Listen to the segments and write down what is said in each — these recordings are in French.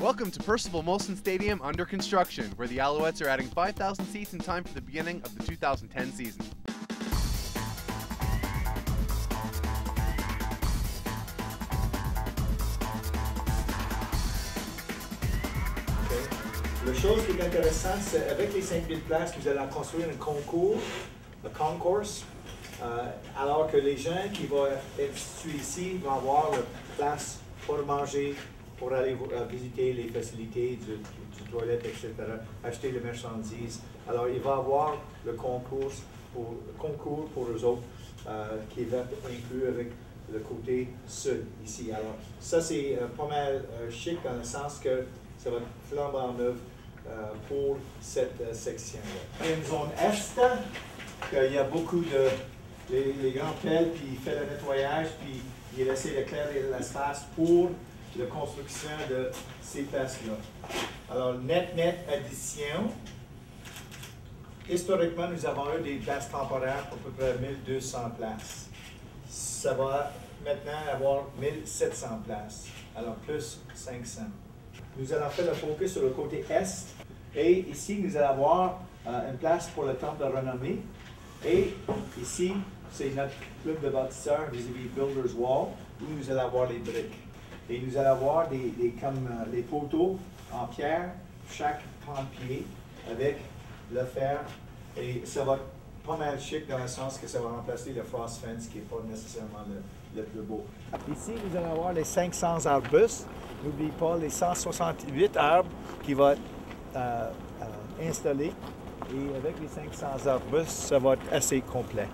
Welcome to Percival Molson Stadium under construction, where the Alouettes are adding 5,000 seats in time for the beginning of the 2010 season. La chose qui est intéressante, c'est avec les 5000 places, vous allez construire un concours, le concourse, alors que les gens qui vont être situés ici vont avoir la place pour manger, pour aller visiter les facilités du toilette, etc., acheter les marchandises. Alors, il va y avoir le concours pour eux autres qui va être inclus avec le côté sud ici. Alors, ça, c'est pas mal chic dans le sens que ça va être flambant neuf pour cette section-là. Il y a une zone est, il y a beaucoup de les grands pelles, puis il fait le nettoyage, puis il essaie d'éclairer l'espace pour la construction de ces places-là. Alors, net addition. Historiquement, nous avons eu des places temporaires pour à peu près 1200 places. Ça va maintenant avoir 1700 places, alors plus 500. Nous allons faire le focus sur le côté est. Et ici, nous allons avoir une place pour le temple de renommée. Et ici, c'est notre club de bâtisseurs vis-à-vis Builders Wall, où nous allons avoir les briques. Et nous allons avoir comme les poteaux en pierre, chaque 30 pieds, avec le fer. Et ça va être pas mal chic dans le sens que ça va remplacer le frost fence, qui n'est pas nécessairement le plus beau. Ici, nous allons avoir les 500 arbustes. N'oublie pas les 168 arbres qui vont être installés. Et avec les 500 arbustes, ça va être assez complet.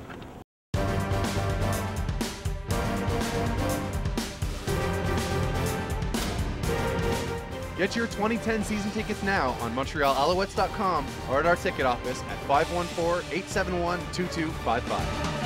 Get your 2010 season tickets now on MontrealAlouettes.com or at our ticket office at 514-871-2255.